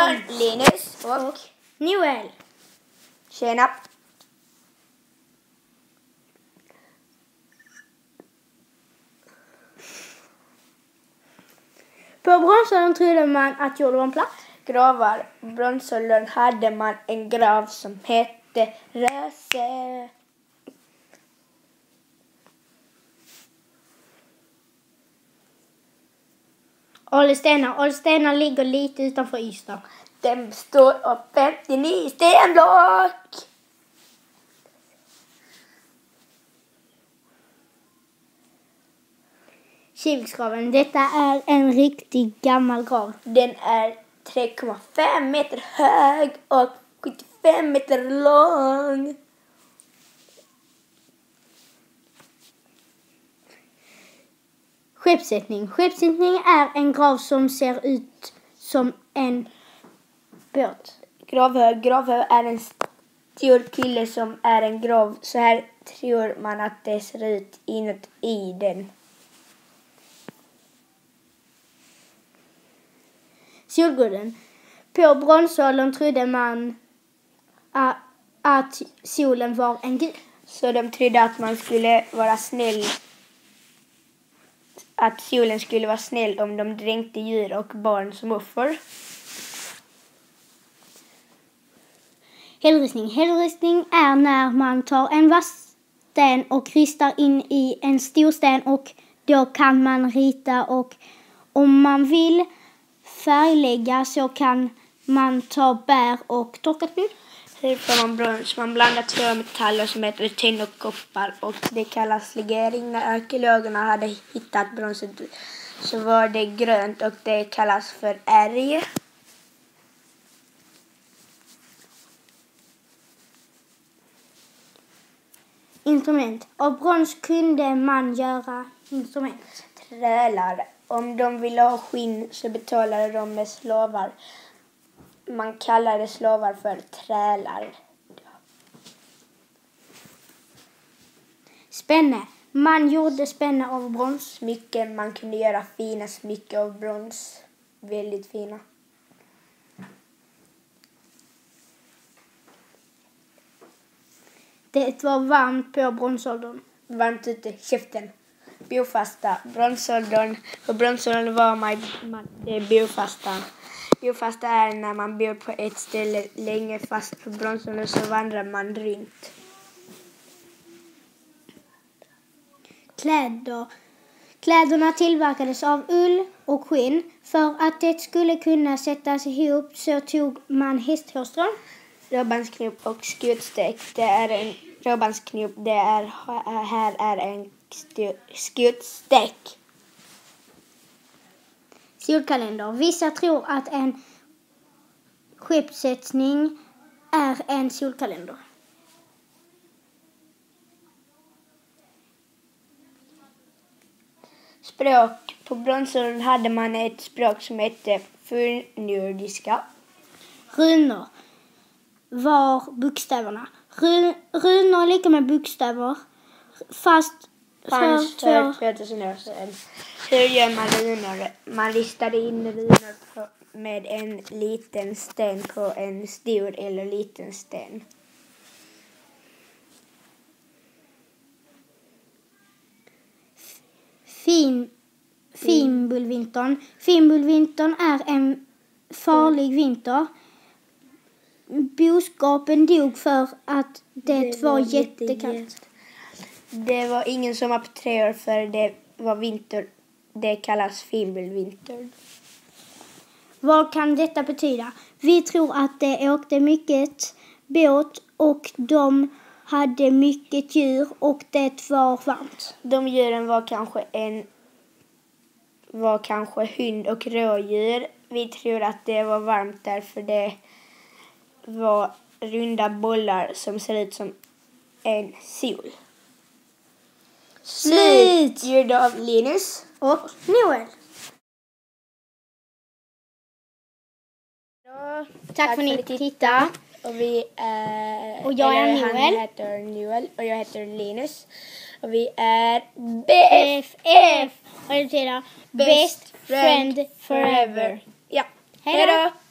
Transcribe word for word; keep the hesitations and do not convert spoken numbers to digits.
från Linus och, och Noel. Tjena. På bronsåldern trodde man att jorden var en platt. Gravar. Bronsåldern hade man en grav som hette Röse. Ålestenar. Ålestenar ligger lite utanför Ystad. Den består av femtionio stenblock. Kiviksgraven. Detta är en riktigt gammal grav. Den är tre komma fem meter hög och sjuttiofem meter lång. Skeppssättning. Skeppssättning är en grav som ser ut som en båt. Gravhög. Gravhög är en stor kille som är en grav. Så här tror man att det ser ut inuti den. Solguden. På bronsåldern trodde man att, att solen var en gud. Så de trodde att man skulle vara snäll. Att solen skulle vara snäll om de dränkte djur och barn som offer. Hällristning. Hällristning är när man tar en vass sten och ristar in i en stor sten, och då kan man rita, och om man vill färglägga så kan man ta bär och torkat blod. Här får man brons. Man blandar två metaller som heter tenn och koppar, och det kallas legering. När arkeologerna hade hittat bronset så var det grönt och det kallas för ärg. Instrument. Av brons kunde man göra instrument. Trälar. Om de ville ha skinn så betalade de med slavar. Man kallade slavar för trälar. Spänne. Man gjorde spänne av brons. Smycken. Man kunde göra fina smycken av brons. Väldigt fina. Det var varmt på bronsåldern. Varmt ute, käften. Biofasta. Bronsåldern. På bronsåldern var man, man det biofasta. Biofasta är när man bor på ett ställe länge, fast på bronsåldern så vandrar man runt. Kläder. Kläderna tillverkades av ull och skinn. För att det skulle kunna sättas ihop så tog man hästhårstrån. Råbandsknop och skutstek. Det är en råbandsknop. Det är här är en skutstek. Solkalender. Vissa tror att en skeppssättning är en solkalender. Språk. På bronsåldern hade man ett språk som hette fornnordiska. Runor var bokstäverna. Run, runor är lika med bokstäver, fast fanns för tvåtusen år sedan. Hur gör man runor? Man listade in runor på, med en liten sten på en stor eller liten sten. Fin, Fimbulvintern. Fimbulvintern är en farlig vinter. Boskapen dog för att det, det var, var jättekallt. Det var ingen sommar på tre år för det var vinter. Det kallas fimbulvintern. Vad kan detta betyda? Vi tror att det åkte mycket båt och de hade mycket djur och det var varmt. De djuren var kanske en var kanske hund och rådjur. Vi tror att det var varmt därför det var runda bollar som ser ut som en sol. Slut! Ljud av Linus och Noel. Ja, tack, tack för att ni tittade. Och vi är, och jag är eller, Noel. Han heter Noel och jag heter Linus. Och vi är B F F. Och det betyder Best Friend Forever. Ja, hej då!